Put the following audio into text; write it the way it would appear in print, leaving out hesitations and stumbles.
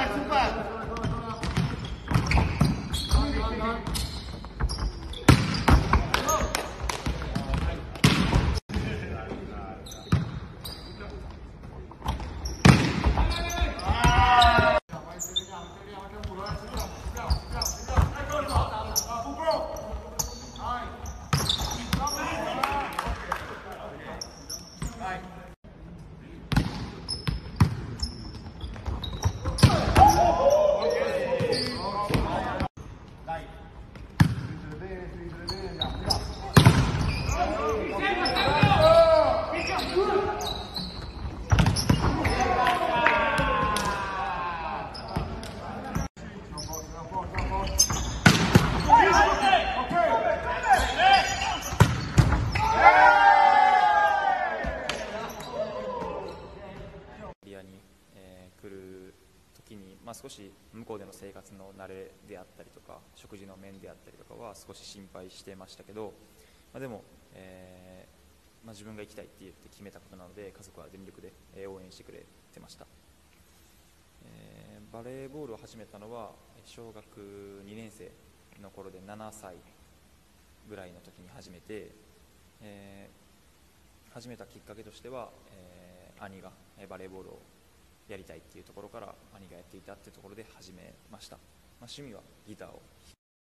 少し向こうでの生活の慣れであったりとか食事の面であったりとかは少し心配してましたけど、でも、自分が行きたいって言って決めたことなので家族は全力で応援してくれてました。バレーボールを始めたのは小学2年生の頃で7歳ぐらいの時に始めて、始めたきっかけとしては、兄がバレーボールをやりたいっていうところから兄がやっていたっていうところで始めました。趣味はギターを